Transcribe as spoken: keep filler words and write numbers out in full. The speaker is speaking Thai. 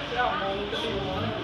เก้าโมงจะมีหมอนะ